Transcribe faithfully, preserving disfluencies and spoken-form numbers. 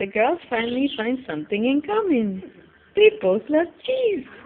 The girls finally find something in common. They both love cheese.